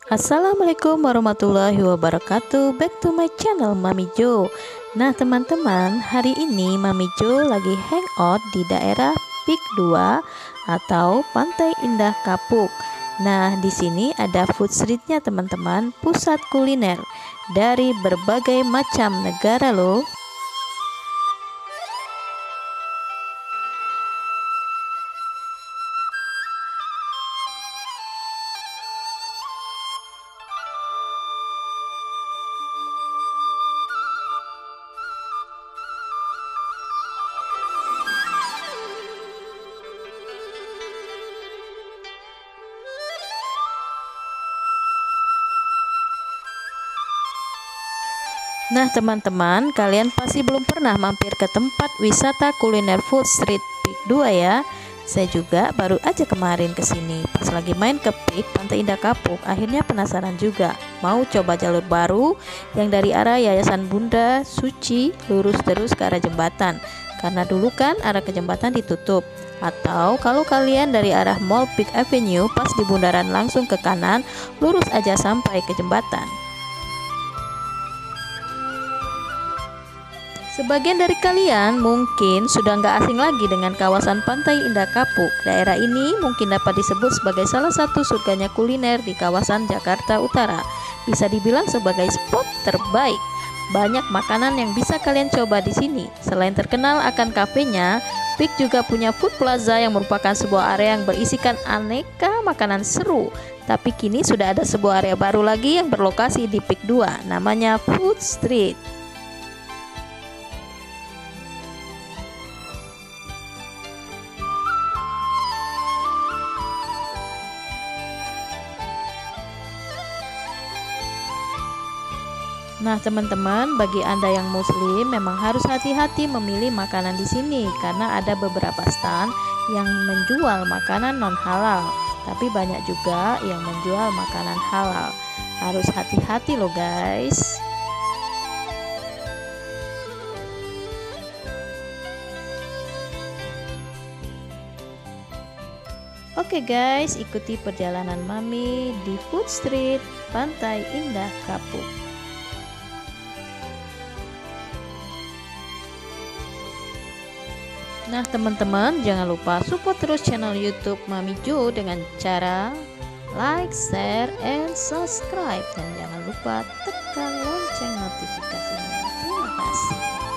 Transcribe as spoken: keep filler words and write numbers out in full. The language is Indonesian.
Assalamualaikum warahmatullahi wabarakatuh. Back to my channel Mami Jo. Nah teman-teman, hari ini Mami Jo lagi hangout di daerah Peak dua atau Pantai Indah Kapuk. Nah di sini ada food streetnya teman-teman, pusat kuliner dari berbagai macam negara loh. Nah teman-teman, kalian pasti belum pernah mampir ke tempat wisata kuliner food street Peak dua ya. Saya juga baru aja kemarin ke sini. Pas lagi main ke Peak Pantai Indah Kapuk, akhirnya penasaran juga. Mau coba jalur baru yang dari arah Yayasan Bunda Suci lurus terus ke arah jembatan. Karena dulu kan arah ke jembatan ditutup. Atau kalau kalian dari arah Mall Peak Avenue pas di bundaran langsung ke kanan, lurus aja sampai ke jembatan. Sebagian dari kalian mungkin sudah nggak asing lagi dengan kawasan Pantai Indah Kapuk. Daerah ini mungkin dapat disebut sebagai salah satu surganya kuliner di kawasan Jakarta Utara. Bisa dibilang sebagai spot terbaik. Banyak makanan yang bisa kalian coba di sini. Selain terkenal akan kafenya, Peak juga punya food plaza yang merupakan sebuah area yang berisikan aneka makanan seru. Tapi kini sudah ada sebuah area baru lagi yang berlokasi di Peak dua, namanya Food Street. Nah teman-teman, bagi Anda yang muslim memang harus hati-hati memilih makanan di sini karena ada beberapa stand yang menjual makanan non halal, tapi banyak juga yang menjual makanan halal. Harus hati-hati loh guys. Oke guys, ikuti perjalanan Mami di Food Street Pantai Indah Kapuk. Nah teman-teman, jangan lupa support terus channel YouTube Mami Jo dengan cara like, share, and subscribe. Dan jangan lupa tekan lonceng notifikasinya. Terima kasih.